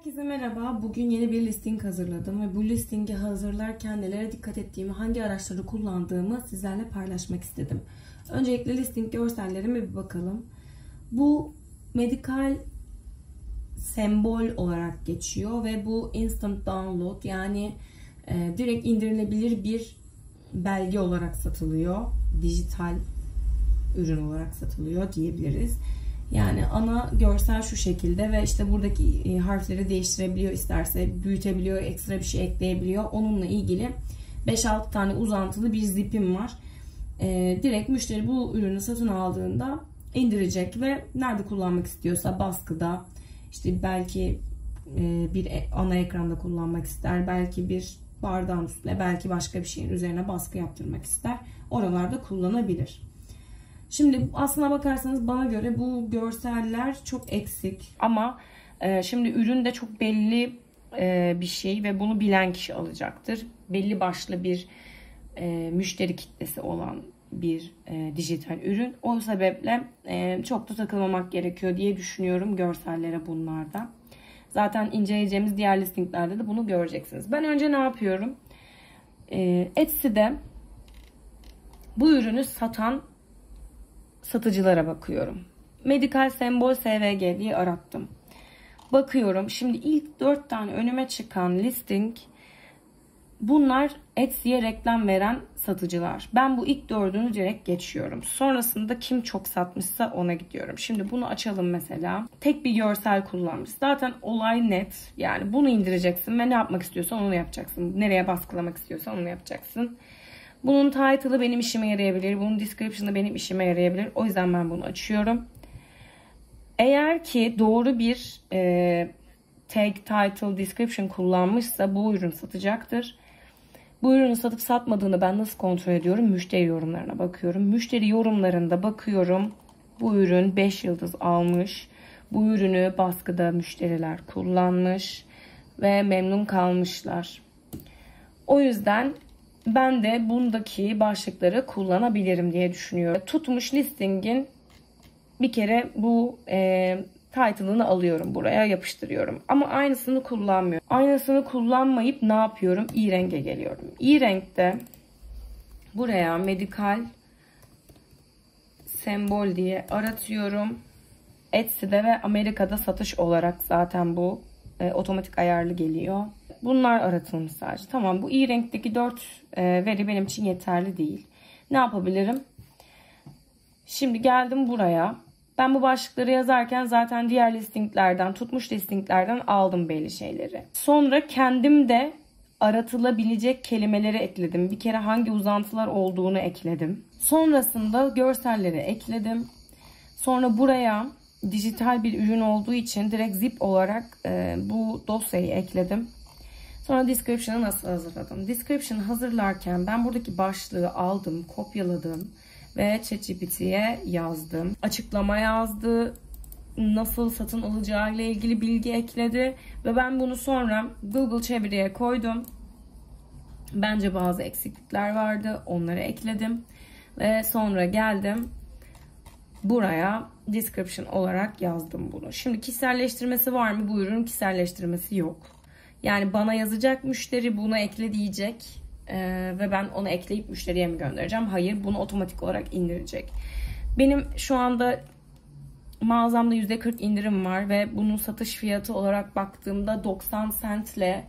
Herkese merhaba. Bugün yeni bir listing hazırladım ve bu listingi hazırlarken nelere dikkat ettiğimi, hangi araçları kullandığımı sizlerle paylaşmak istedim. Öncelikle listing görsellerime bir bakalım. Bu medikal sembol olarak geçiyor ve bu instant download, yani direkt indirilebilir bir belge olarak satılıyor. Dijital ürün olarak satılıyor diyebiliriz. Yani ana görsel şu şekilde ve işte buradaki harfleri değiştirebiliyor, isterse büyütebiliyor, ekstra bir şey ekleyebiliyor. Onunla ilgili 5-6 tane uzantılı bir zipim var. Direkt müşteri bu ürünü satın aldığında indirecek ve nerede kullanmak istiyorsa, baskıda, işte belki bir ana ekranda kullanmak ister, belki bir bardağın üstüne, belki başka bir şeyin üzerine baskı yaptırmak ister. Oralarda kullanabilir. Şimdi aslına bakarsanız bana göre bu görseller çok eksik. Ama şimdi ürün de çok belli bir şey ve bunu bilen kişi alacaktır. Belli başlı bir müşteri kitlesi olan bir dijital ürün. O sebeple çok da takılmamak gerekiyor diye düşünüyorum görsellere bunlarda. Zaten inceleyeceğimiz diğer listinglerde de bunu göreceksiniz. Ben önce ne yapıyorum? Etsy'de bu ürünü satan satıcılara bakıyorum. Medikal sembol SVG diye arattım. Bakıyorum. Şimdi ilk 4 tane önüme çıkan listing, bunlar Etsy'ye reklam veren satıcılar. Ben bu ilk 4'ünü direkt geçiyorum. Sonrasında kim çok satmışsa ona gidiyorum. Şimdi bunu açalım mesela. Tek bir görsel kullanmış. Zaten olay net. Yani bunu indireceksin ve ne yapmak istiyorsan onu yapacaksın. Nereye baskılamak istiyorsan onu yapacaksın. Bunun title'ı benim işime yarayabilir. Bunun description'ı benim işime yarayabilir. O yüzden ben bunu açıyorum. Eğer ki doğru bir tag, title, description kullanmışsa bu ürün satacaktır. Bu ürünü satıp satmadığını ben nasıl kontrol ediyorum? Müşteri yorumlarına bakıyorum. Müşteri yorumlarında bakıyorum. Bu ürün 5 yıldız almış. Bu ürünü baskıda müşteriler kullanmış ve memnun kalmışlar. O yüzden ben de bundaki başlıkları kullanabilirim diye düşünüyorum. Tutmuş listingin bir kere bu title'ını alıyorum. Buraya yapıştırıyorum. Ama aynısını kullanmıyorum. Aynısını kullanmayıp ne yapıyorum? E-Rank'e geliyorum. E-Rank'te buraya medikal sembol diye aratıyorum. Etsy'de ve Amerika'da satış olarak zaten bu otomatik ayarlı geliyor. Bunlar aratılmış sadece. Tamam, bu e-Rank'teki 4 veri benim için yeterli değil. Ne yapabilirim? Şimdi geldim buraya. Ben bu başlıkları yazarken zaten diğer listinglerden, tutmuş listinglerden aldım belli şeyleri. Sonra kendim de aratılabilecek kelimeleri ekledim. Bir kere hangi uzantılar olduğunu ekledim. Sonrasında görselleri ekledim. Sonra buraya dijital bir ürün olduğu için direkt zip olarak bu dosyayı ekledim. Sonra description'ı nasıl hazırladım? Description'ı hazırlarken ben buradaki başlığı aldım, kopyaladım ve ChatGPT'ye yazdım. Açıklama yazdı, nasıl satın alacağı ile ilgili bilgi ekledi ve ben bunu sonra Google çeviriye koydum. Bence bazı eksiklikler vardı, onları ekledim ve sonra geldim buraya description olarak yazdım bunu. Şimdi kişiselleştirmesi var mı? Bu ürünün kişiselleştirmesi yok. Yani bana yazacak müşteri bunu ekle diyecek ve ben onu ekleyip müşteriye mi göndereceğim? Hayır, bunu otomatik olarak indirecek. Benim şu anda mağazamda %40 indirim var ve bunun satış fiyatı olarak baktığımda 90 centle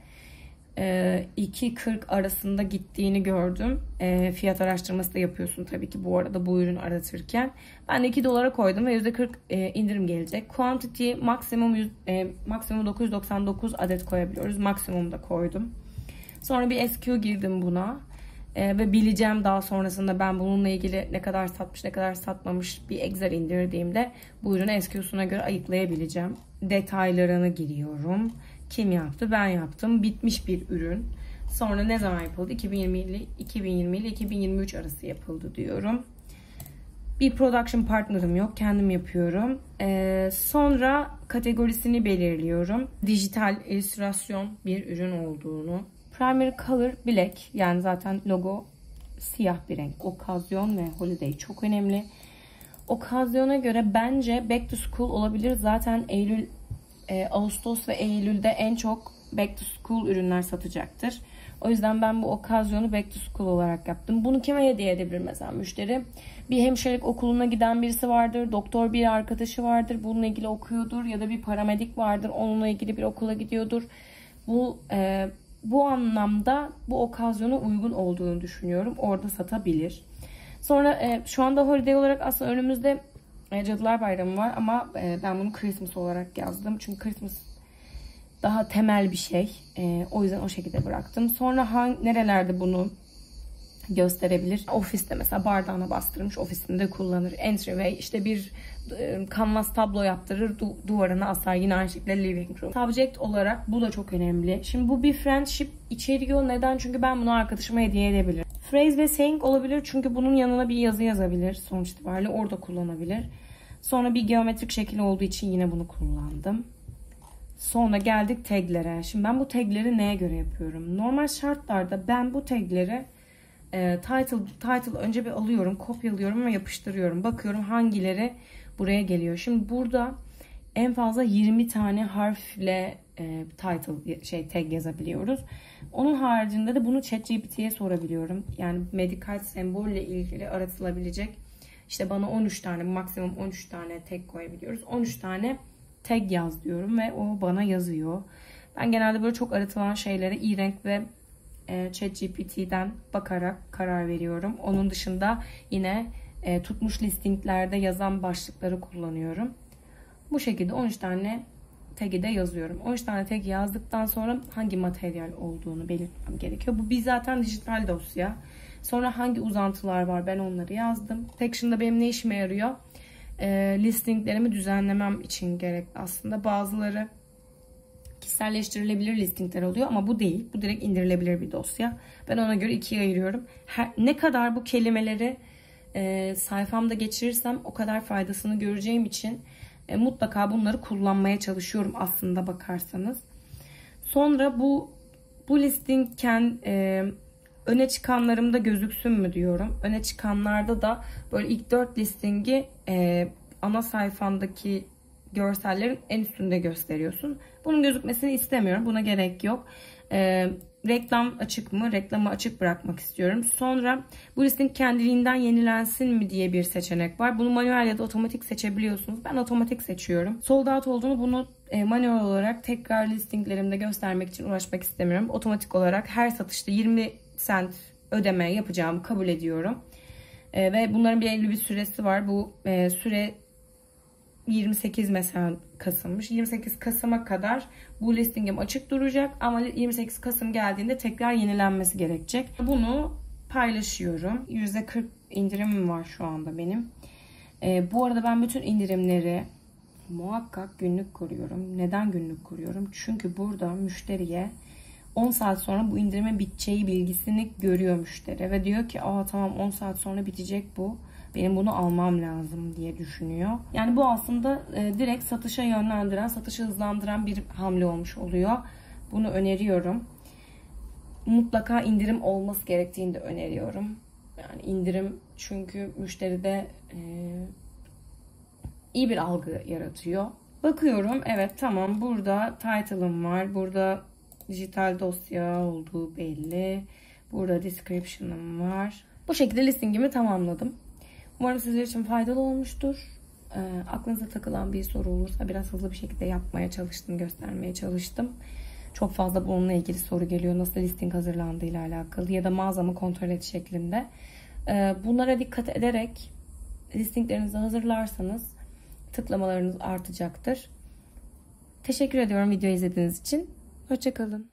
2.40 arasında gittiğini gördüm. Fiyat araştırması da yapıyorsun tabii ki bu arada bu ürünü aratırken. Ben de $2 koydum ve %40 indirim gelecek. Quantity maksimum 999 adet koyabiliyoruz. Maksimum da koydum. Sonra bir SQ girdim buna. Ve bileceğim daha sonrasında ben bununla ilgili ne kadar satmış ne kadar satmamış bir Excel indirdiğimde bu ürünü SQ'suna göre ayıklayabileceğim. Detaylarını giriyorum. Kim yaptı? Ben yaptım. Bitmiş bir ürün. Sonra ne zaman yapıldı? 2020 ile 2023 arası yapıldı diyorum. Bir production partner'ım yok. Kendim yapıyorum. Sonra kategorisini belirliyorum. Dijital illüstrasyon bir ürün olduğunu. Primary color black. Yani zaten logo siyah bir renk. Okazyon ve holiday çok önemli. Okazyona göre bence back to school olabilir. Zaten Eylül Ağustos ve Eylül'de en çok back to school ürünler satacaktır. O yüzden ben bu okazyonu back to school olarak yaptım. Bunu kime hediye edebilir mesela müşteri? Bir hemşirelik okuluna giden birisi vardır. Doktor bir arkadaşı vardır. Bununla ilgili okuyordur. Ya da bir paramedik vardır. Onunla ilgili bir okula gidiyordur. Bu anlamda bu okazyona uygun olduğunu düşünüyorum. Orada satabilir. Sonra şu anda holiday olarak aslında önümüzde Cadılar Bayramı var. Ama ben bunu Christmas olarak yazdım. Çünkü Christmas daha temel bir şey. O yüzden o şekilde bıraktım. Sonra nerelerde bunu gösterebilir? Ofiste mesela bardağına bastırmış, ofisinde kullanır. Entryway, işte bir kanvas tablo yaptırır, duvarına asar. Yine aynı şekilde living room. Subject olarak bu da çok önemli. Şimdi bu bir friendship içeriyor. Neden? Çünkü ben bunu arkadaşıma hediye edebilirim. Phrase ve saying olabilir. Çünkü bunun yanına bir yazı yazabilir. Sonuç itibariyle orada kullanabilir. Sonra bir geometrik şekil olduğu için yine bunu kullandım. Sonra geldik taglere. Şimdi ben bu tagleri neye göre yapıyorum? Normal şartlarda ben bu tagleri title önce bir alıyorum, kopyalıyorum ve yapıştırıyorum. Bakıyorum hangileri buraya geliyor. Şimdi burada en fazla 20 tane harfle tag yazabiliyoruz. Onun haricinde de bunu ChatGPT'ye sorabiliyorum. Yani medikal sembolle ilgili aratılabilecek. İşte bana 13 tane, maksimum 13 tane tag koyabiliyoruz. 13 tane tag yaz diyorum ve o bana yazıyor. Ben genelde böyle çok aratılan şeylere e-renk ve ChatGPT'den bakarak karar veriyorum. Onun dışında yine tutmuş listinglerde yazan başlıkları kullanıyorum. Bu şekilde 13 tane tag'i de yazıyorum. 13 tane tag yazdıktan sonra hangi materyal olduğunu belirtmem gerekiyor. Bu bir zaten dijital dosya. Sonra hangi uzantılar var ben onları yazdım. Section'da benim ne işime yarıyor? Listinglerimi düzenlemem için gerek aslında. Bazıları kişiselleştirilebilir listingler oluyor ama bu değil. Bu direkt indirilebilir bir dosya. Ben ona göre ikiye ayırıyorum. Ne kadar bu kelimeleri sayfamda geçirirsem o kadar faydasını göreceğim için mutlaka bunları kullanmaya çalışıyorum aslında bakarsanız. Sonra bu listingken öne çıkanlarımda gözüksün mü diyorum. Öne çıkanlarda da böyle ilk 4 listingi ana sayfandaki görsellerin en üstünde gösteriyorsun. Bunun gözükmesini istemiyorum. Buna gerek yok. Reklam açık mı? Reklamı açık bırakmak istiyorum. Sonra bu listing kendiliğinden yenilensin mi diye bir seçenek var. Bunu manuel ya da otomatik seçebiliyorsunuz. Ben otomatik seçiyorum. Sold out olduğunu bunu manuel olarak tekrar listinglerimde göstermek için uğraşmak istemiyorum. Otomatik olarak her satışta 20 cent ödeme yapacağımı kabul ediyorum. Ve bunların belirli bir süresi var. Bu süre 28 mesela Kasım'mış. 28 Kasım'a kadar bu listingim açık duracak ama 28 Kasım geldiğinde tekrar yenilenmesi gerekecek. Bunu paylaşıyorum. %40 indirimim var şu anda benim. Bu arada ben bütün indirimleri muhakkak günlük kuruyorum. Neden günlük kuruyorum? Çünkü burada müşteriye 10 saat sonra bu indirimin biteceği bilgisini görüyor müşteri ve diyor ki tamam 10 saat sonra bitecek bu. Benim bunu almam lazım diye düşünüyor. Yani bu aslında direkt satışa yönlendiren, satışı hızlandıran bir hamle olmuş oluyor. Bunu öneriyorum. Mutlaka indirim olması gerektiğini de öneriyorum. Yani indirim çünkü müşteride iyi bir algı yaratıyor. Bakıyorum, evet tamam, burada title'ım var. Burada dijital dosya olduğu belli. Burada description'ım var. Bu şekilde listingimi tamamladım. Umarım sizler için faydalı olmuştur. Aklınıza takılan bir soru olursa biraz hızlı bir şekilde yapmaya çalıştım, göstermeye çalıştım. Çok fazla bununla ilgili soru geliyor. Nasıl listing hazırlandığı ile alakalı ya da mağazamı kontrol et şeklinde. Bunlara dikkat ederek listinglerinizi hazırlarsanız tıklamalarınız artacaktır. Teşekkür ediyorum video izlediğiniz için. Hoşça kalın.